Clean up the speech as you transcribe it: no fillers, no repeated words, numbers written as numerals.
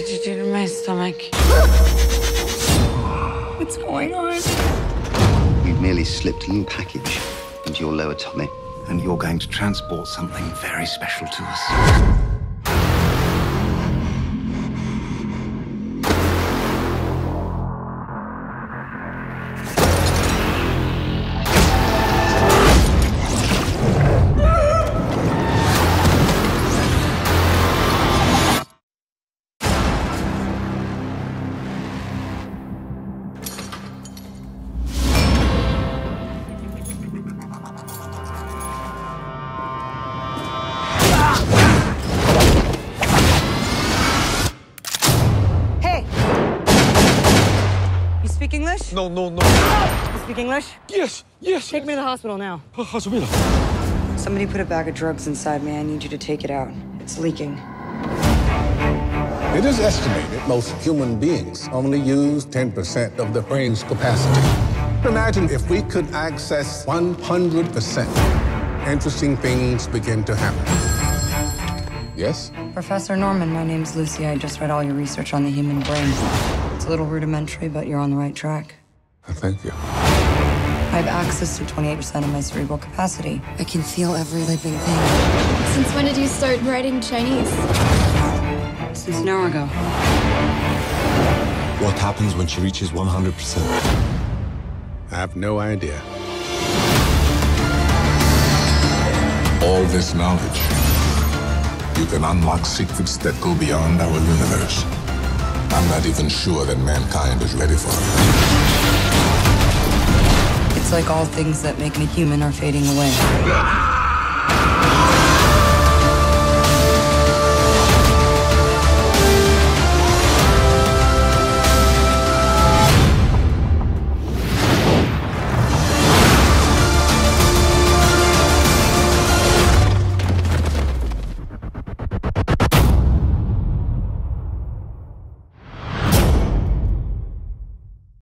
did you do to my stomach? What's going on? You've merely slipped a little package into your lower tummy. And you're going to transport something very special to us. Speak English? No. You speak English? Yes. Take me to the hospital now. Hospital. Somebody put a bag of drugs inside me. I need you to take it out. It's leaking. It is estimated most human beings only use 10% of their brain's capacity. Imagine if we could access 100%. Interesting things begin to happen. Yes? Professor Norman, my name's Lucy. I just read all your research on the human brain. It's a little rudimentary, but you're on the right track. Thank you. I have access to 28% of my cerebral capacity. I can feel every living thing. Since when did you start writing Chinese? Since an hour ago. What happens when she reaches 100%? I have no idea. All this knowledge, you can unlock secrets that go beyond our universe. I'm not even sure that mankind is ready for it. It's like all things that make me human are fading away.